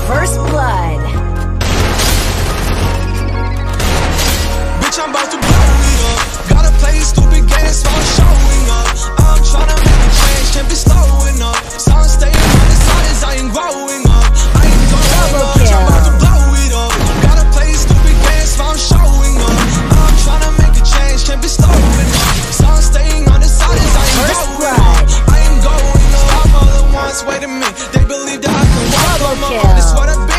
First blood. Bitch, I'm about to blow it up. Gotta play stupid games, so I'm showing up. I'm tryna make a change, can't be slowing up. So I'm staying on the side as I ain't growing up. I ain't going up, bitch, I'm about to blow it up. Gotta play stupid games, so I'm showing up. I'm tryna make a change, can't be slowing up. So I'm staying on the side as I ain't growing up. I ain't going up. I'm all at once, wait a minute. They believe that I can walk on my own. It's what I've been.